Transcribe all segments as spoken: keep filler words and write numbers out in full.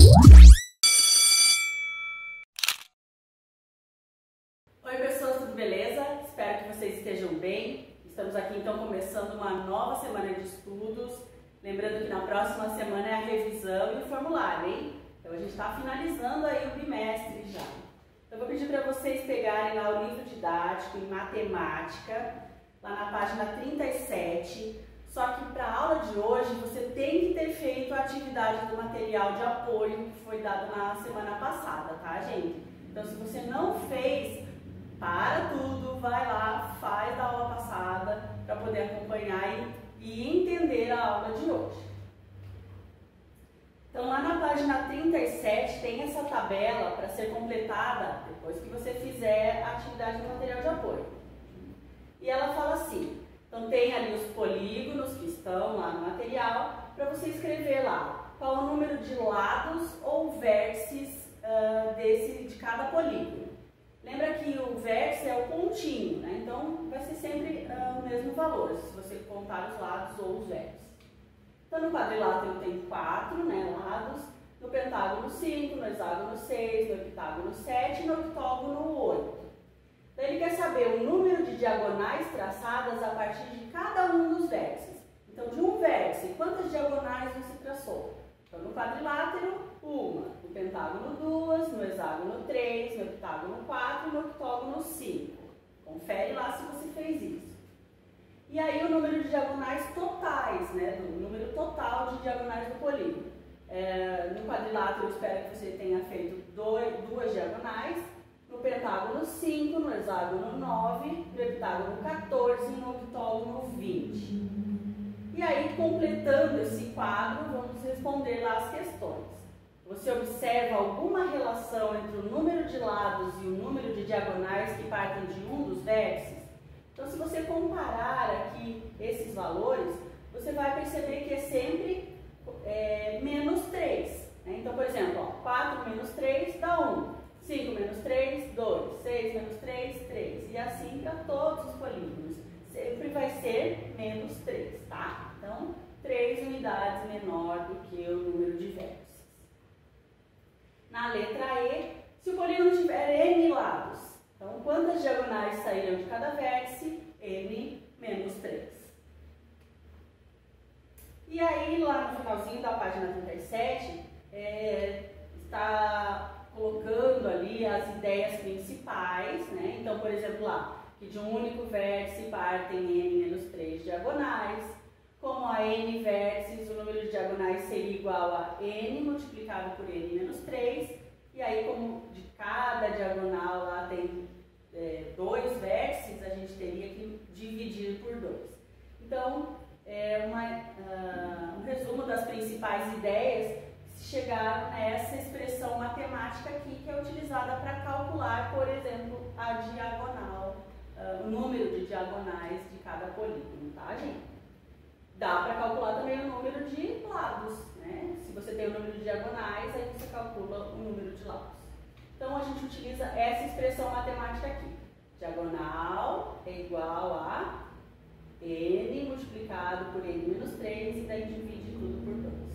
Oi pessoas, tudo beleza? Espero que vocês estejam bem. Estamos aqui então começando uma nova semana de estudos. Lembrando que na próxima semana é a revisão e o formulário, hein? Então a gente está finalizando aí o bimestre já. Então eu vou pedir para vocês pegarem lá o livro didático em matemática, lá na página trinta e sete. Só que para a aula de hoje você tem que ter feito a atividade do material de apoio que foi dado na semana passada, tá, gente? Então se você não fez, para tudo, vai lá, faz da aula passada para poder acompanhar e, e entender a aula de hoje. Então lá na página trinta e sete tem essa tabela para ser completada depois que você fizer a atividade do material de apoio. E ela fala assim, então tem ali os polígonos que estão lá no material, para você escrever lá qual o número de lados ou vértices uh, desse, de cada polígono. Lembra que o vértice é o pontinho, né? Então vai ser sempre uh, o mesmo valor, se você contar os lados ou os vértices. Então no quadrilátero tem quatro, né, lados, no pentágono cinco, no hexágono seis, no heptágono sete e no octógono oito. Então ele quer saber o número de diagonais traçadas a partir de cada um dos vértices. Então de um vértice, quantas diagonais você traçou? Então no quadrilátero, uma, no pentágono duas, no hexágono três, no heptágono quatro e no octógono cinco. Confere lá se você fez isso. E aí o número de diagonais totais, né, o número total de diagonais do polígono. É, no quadrilátero eu espero que você tenha feito dois, duas diagonais, no pentágono cinco, no hexágono nove, no heptágono quatorze e no octógono vinte. E aí, completando esse quadro, vamos responder lá as questões. Você observa alguma relação entre o número de lados e o número de diagonais que partem de um dos vértices? Então, se você comparar aqui esses valores, você vai perceber que é sempre é, menos três. Né? Então, por exemplo, ó, quatro menos três dá um. cinco menos três, dois. seis menos três, três. E assim para todos os polígonos. Sempre vai ser menos três, tá? Então, três unidades menor do que o número de vértices. Na letra E, se o polígono tiver N lados, então quantas diagonais sairão de cada vértice? N menos três. E aí, lá no finalzinho da página trinta e sete, é, está colocando ali as ideias principais, né? Então, por exemplo, lá, que de um único vértice partem N menos três diagonais. Como há N vértices, o número de diagonais seria igual a N multiplicado por N menos três. E aí, como de cada diagonal lá tem é, dois vértices, a gente teria que dividir por dois. Então, é uma, uh, um resumo das principais ideias que chegaram nessa expressão matemática aqui, que é utilizada para calcular, por exemplo, a diagonal, uh, o número de diagonais de cada polígono, tá, gente? Dá para calcular também o número de lados, né? Se você tem o número de diagonais, aí você calcula o número de lados. Então a gente utiliza essa expressão matemática aqui. Diagonal é igual a N multiplicado por N menos três e daí divide tudo por dois.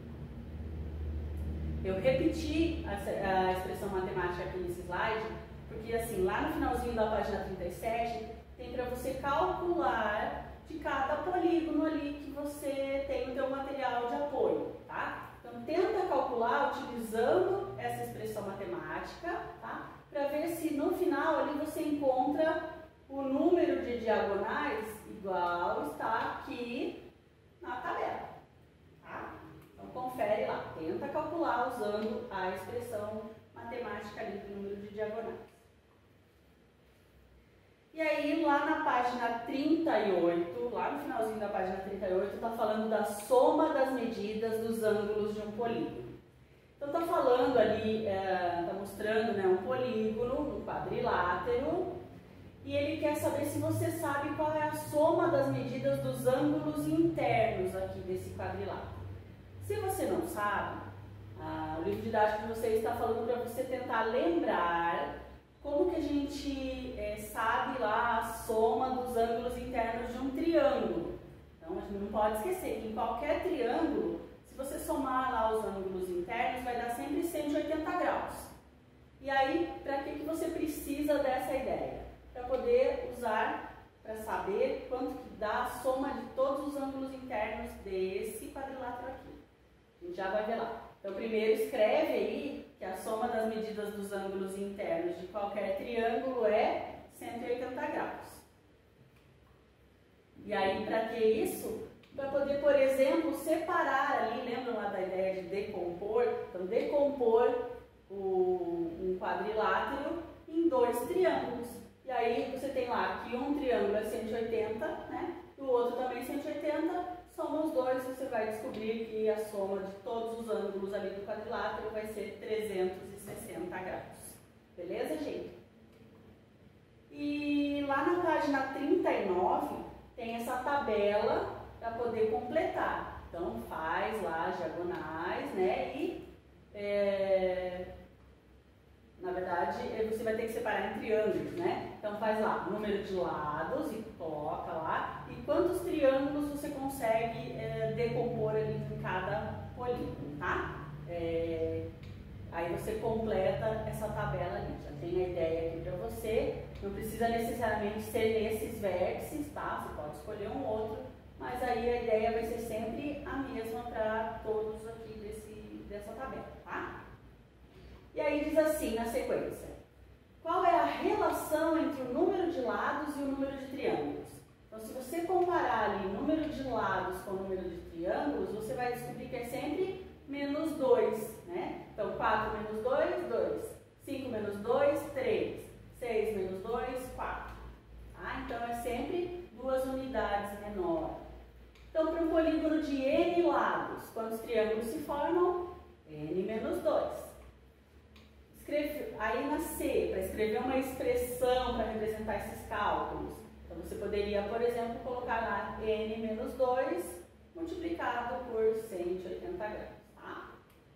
Eu repeti a, a expressão matemática aqui nesse slide, porque assim, lá no finalzinho da página trinta e sete, tem para você calcular de cada polígono ali que você tem o teu material de apoio, tá? Então, tenta calcular utilizando essa expressão matemática, tá? Para ver se no final ali você encontra o número de diagonais igual está aqui na tabela, tá? Então, confere lá, tenta calcular usando a expressão matemática ali do número de diagonais. E aí, lá na página trinta e oito, lá no finalzinho da página trinta e oito, está falando da soma das medidas dos ângulos de um polígono. Então, está falando ali, está é, mostrando, né, um polígono, um quadrilátero, e ele quer saber se você sabe qual é a soma das medidas dos ângulos internos aqui desse quadrilátero. Se você não sabe, ah, o livro didático de vocês está falando para você tentar lembrar como que a gente é, sabe lá a soma dos ângulos internos de um triângulo. Então, a gente não pode esquecer que em qualquer triângulo, se você somar lá os ângulos internos, vai dar sempre aí, para que, que você precisa dessa ideia? Para poder usar, para saber quanto que dá a soma de todos os ângulos internos desse quadrilátero aqui. A gente já vai ver lá. Então, primeiro escreve aí que a soma das medidas dos ângulos internos de qualquer triângulo é cento e oitenta graus. E aí, para que isso? Para poder, por exemplo, separar ali, lembram lá da ideia de decompor? Então, decompor o, um quadrilátero em dois triângulos. E aí, você tem lá que um triângulo é cento e oitenta, né? E o outro também cento e oitenta, soma os dois, você vai descobrir que a soma de todos os ângulos ali do quadrilátero vai ser trezentos e sessenta graus. Beleza, gente? E lá na página trinta e nove, tem essa tabela para poder completar. Então, faz lá as diagonais, né? E, é, na verdade, você vai ter que separar em triângulos, né? Então, faz lá o número de lados e coloca lá. E quantos triângulos você consegue é, decompor ali em cada polígono, tá? É, aí você completa essa tabela ali. Já tem a ideia aqui para você. Não precisa necessariamente ser nesses vértices, tá? Você pode escolher um outro, mas aí a ideia vai ser sempre a mesma para todos aqui desse, dessa tabela, tá? E aí diz assim na sequência: qual é a relação entre o número de lados e o número de triângulos? Então, se você comparar ali o número de lados com o número de triângulos, você vai descobrir que é sempre menos dois, né? Então, quatro menos dois, dois. cinco menos dois, três. seis menos dois, quatro. Tá? Então, é sempre duas unidades menor. Então, para um polígono de N lados, quantos triângulos se formam? N menos dois. Escreve, aí na C, para escrever uma expressão para representar esses cálculos. Então, você poderia, por exemplo, colocar lá N menos dois multiplicado por cento e oitenta graus. Tá?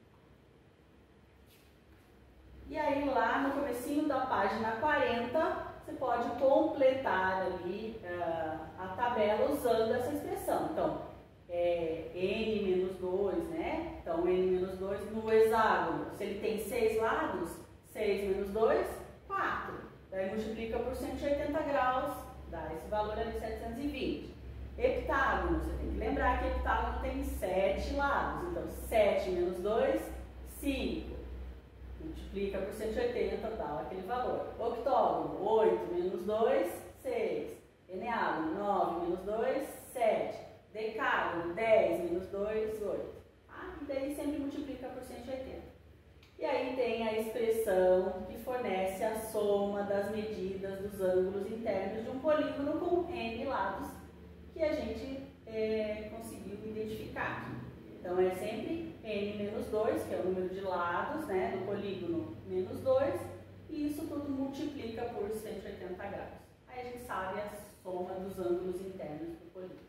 E aí lá no comecinho da página quarenta, você pode completar ali uh, a tabela usando essa expressão. Então, é, N menos dois, né? Então, N menos dois no hexágono. Se ele tem seis lados, seis menos dois, quatro. Daí multiplica por cento e oitenta graus, dá esse valor ali, setecentos e vinte. Heptágono, você tem que lembrar que heptágono tem sete lados. Então, sete menos dois, cinco. Multiplica por cento e oitenta, dá aquele valor. Octógono, oito menos dois, seis. Eneágono, nove menos dois, sete. Decágono, dez menos dois, oito. Ah, e daí sempre multiplica por cento e oitenta. E aí tem a expressão que fornece a soma das medidas dos ângulos internos de um polígono com N lados, que a gente é, conseguiu identificar aqui. Então, é sempre N menos dois, que é o número de lados, né, do polígono menos dois, e isso tudo multiplica por cento e oitenta graus. Aí a gente sabe a soma dos ângulos internos do polígono.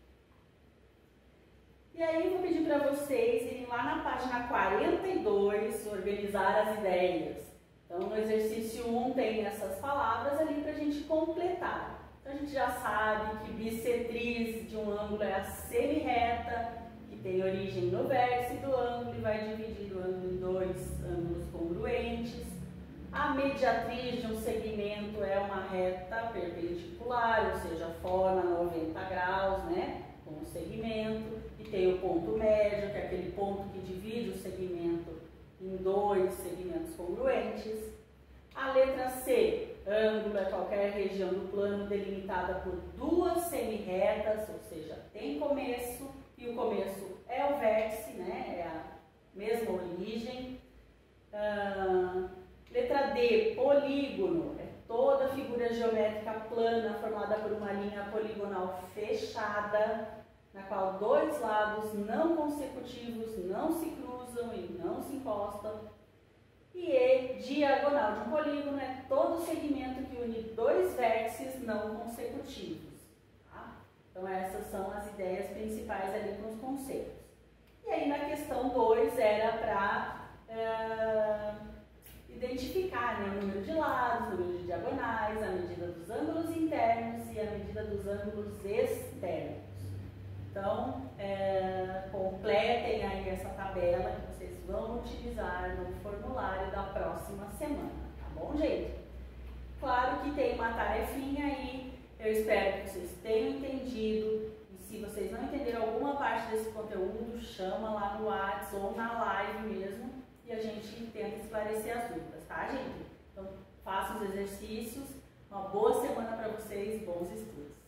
E aí eu vou pedir para vocês irem lá na página quarenta e dois, organizar as ideias. Então, no exercício um tem essas palavras ali para a gente completar. Então, a gente já sabe que bissetriz de um ângulo é a semirreta, que tem origem no vértice do ângulo e vai dividir o ângulo em dois ângulos congruentes. A mediatriz de um segmento é uma reta perpendicular, ou seja, forma noventa graus, né, com o segmento. E tem o ponto médio, que é aquele ponto que divide o segmento em dois segmentos congruentes. A letra C, ângulo é qualquer região do plano delimitada por duas semirretas, ou seja, tem começo, e o começo é o vértice, né? É a mesma origem. Ah, letra D, polígono, é toda figura geométrica plana formada por uma linha poligonal fechada, na qual dois lados não consecutivos não se cruzam e não se encostam. E E, diagonal de um polígono, é todo segmento que une dois vértices não consecutivos. Tá? Então, essas são as ideias principais ali com os conceitos. E aí, na questão dois, era para é, identificar, né, o número de lados, o número de diagonais, a medida dos ângulos internos e a medida dos ângulos externos. Então, é, completem aí essa tabela que vocês vão utilizar utilizar no formulário da próxima semana, tá bom, gente? Claro que tem uma tarefinha aí, eu espero que vocês tenham entendido. E se vocês não entenderam alguma parte desse conteúdo, chama lá no WhatsApp ou na live mesmo e a gente tenta esclarecer as dúvidas, tá, gente? Então, façam os exercícios, uma boa semana para vocês, bons estudos!